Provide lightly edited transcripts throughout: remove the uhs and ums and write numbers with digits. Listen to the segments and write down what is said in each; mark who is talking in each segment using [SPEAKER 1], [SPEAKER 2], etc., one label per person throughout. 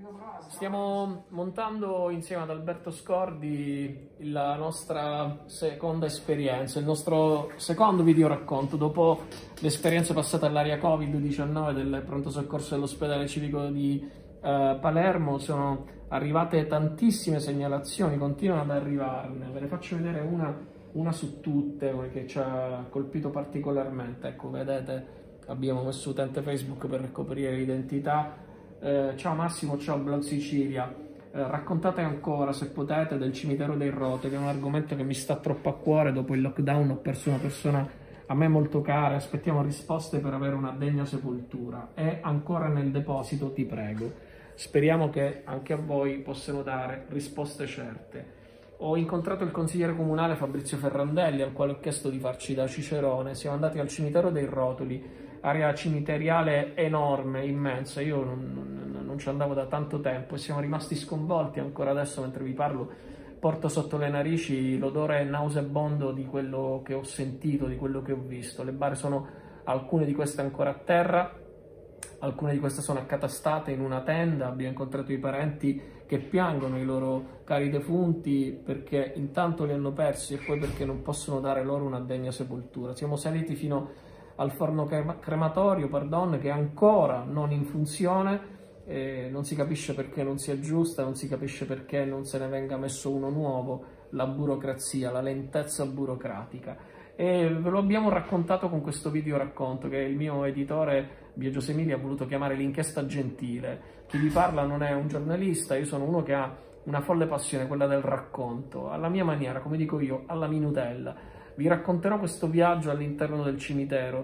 [SPEAKER 1] Stiamo montando insieme ad Alberto Scordi la nostra seconda esperienza, il nostro secondo video racconto. Dopo l'esperienza passata all'area Covid-19 del pronto soccorso dell'ospedale civico di Palermo, sono arrivate tantissime segnalazioni, continuano ad arrivarne. Ve ne faccio vedere una su tutte che ci ha colpito particolarmente. Ecco, vedete, abbiamo messo utente Facebook per ricoprire l'identità. Ciao Massimo, ciao Blog Sicilia, raccontate ancora se potete del cimitero dei Rotoli, è un argomento che mi sta troppo a cuore. Dopo il lockdown ho perso una persona a me molto cara, aspettiamo risposte per avere una degna sepoltura. È ancora nel deposito, ti prego. Speriamo che anche a voi possano dare risposte certe. Ho incontrato il consigliere comunale Fabrizio Ferrandelli, al quale ho chiesto di farci da cicerone. Siamo andati al cimitero dei Rotoli, area cimiteriale enorme, immensa. Io non ci andavo da tanto tempo e siamo rimasti sconvolti. Ancora adesso, mentre vi parlo, porto sotto le narici l'odore nauseabondo di quello che ho sentito, di quello che ho visto. Le bare sono, alcune di queste ancora a terra, alcune di queste sono accatastate in una tenda. Abbiamo incontrato i parenti che piangono i loro cari defunti perché intanto li hanno persi e poi perché non possono dare loro una degna sepoltura. Siamo saliti fino al forno crematorio, che è ancora non in funzione, non si capisce perché non si aggiusta, non si capisce perché non se ne venga messo uno nuovo. La burocrazia, la lentezza burocratica. E ve lo abbiamo raccontato con questo video racconto che il mio editore Biagio Semili ha voluto chiamare l'inchiesta gentile. Chi vi parla non è un giornalista, io sono uno che ha una folle passione, quella del racconto, alla mia maniera, come dico io, alla minutella. Vi racconterò questo viaggio all'interno del cimitero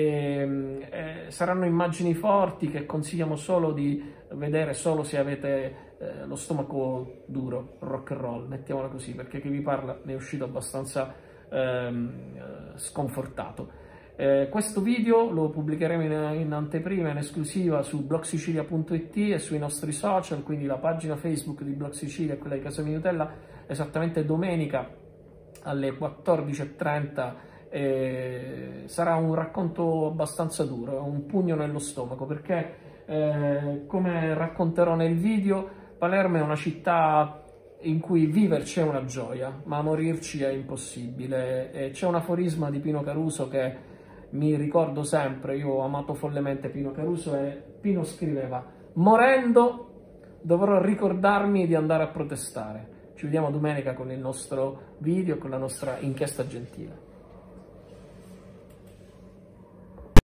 [SPEAKER 1] e saranno immagini forti che consigliamo solo di vedere solo se avete lo stomaco duro, rock and roll, mettiamola così, perché chi vi parla ne è uscito abbastanza sconfortato. Questo video lo pubblicheremo in anteprima, in esclusiva su blogsicilia.it e sui nostri social, quindi la pagina Facebook di Blog Sicilia e quella di Casa Minutella, esattamente domenica alle 14:30. Sarà un racconto abbastanza duro, un pugno nello stomaco, perché come racconterò nel video, Palermo è una città in cui viverci è una gioia, ma morirci è impossibile. E c'è un aforisma di Pino Caruso che mi ricordo sempre. Io ho amato follemente Pino Caruso e Pino scriveva: morendo dovrò ricordarmi di andare a protestare. Ci vediamo domenica con il nostro video e con la nostra inchiesta gentile.